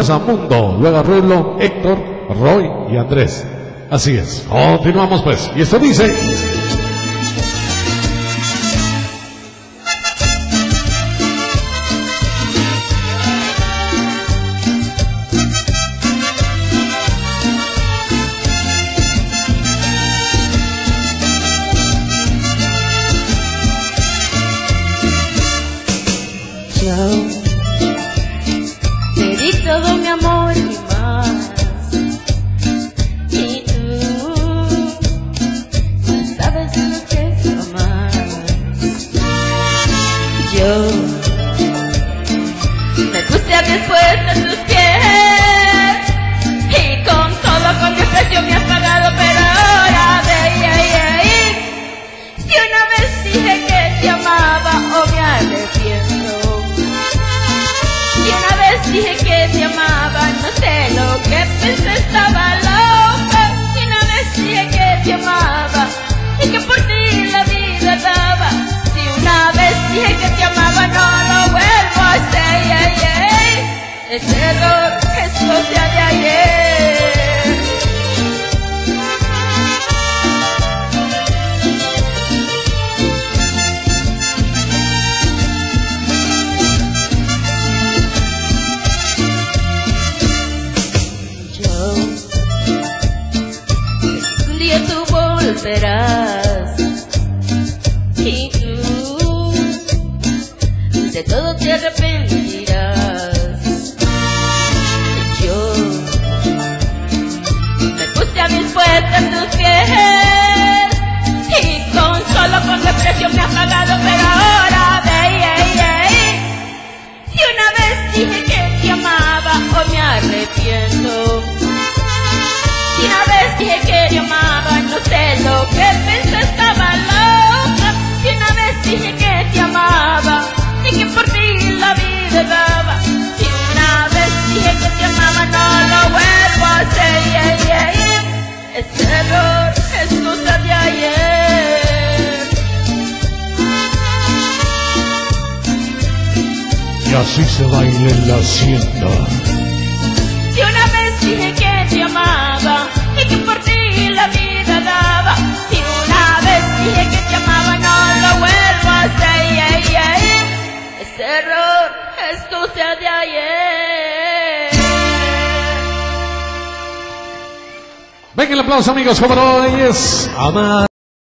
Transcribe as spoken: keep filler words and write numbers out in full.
a Mundo, luego arreglo Héctor, Roy y Andrés. Así es, continuamos pues. Y esto dice... Te di todo mi amor y más, y tú no sabes lo que es amar. Yo me puse a después de tus pies y con todo con desprecio me has pagado, pero ahora ve, ay, ay, si una vez dije que te amaba o me arrepiento. Y una vez dije que te amaba, no sé lo que pensé, estaba loca. Y una vez dije que te amaba y que por ti la vida daba. Si una vez dije que te amaba, no lo vuelvo a hacer. Yeah, yeah. Ese error es cosa de ayer. Tú volverás y tú de todo te arrepentirás. Yo me puse a mis puertas en tus pies y con solo con desprecio me has pagado, pero ahora ve, ay, ay, si una vez dije que te amaba o me arrepiento. Si una vez dije que te amaba, no sé lo que pensé, estaba loca. Si una vez dije que te amaba y que por ti la vida daba. Si una vez dije que te amaba, no lo vuelvo a hacer. Yeah, yeah, yeah. Ese error es cosa de ayer. Y así se baila en la hacienda. Si una vez dije que te amaba y que por ti la vida daba. Si una vez dije que te amaba, no lo vuelvo a hacer. Yeah, yeah, yeah. Ese error es cosa de ayer. Venga el aplauso, amigos, como no es amar.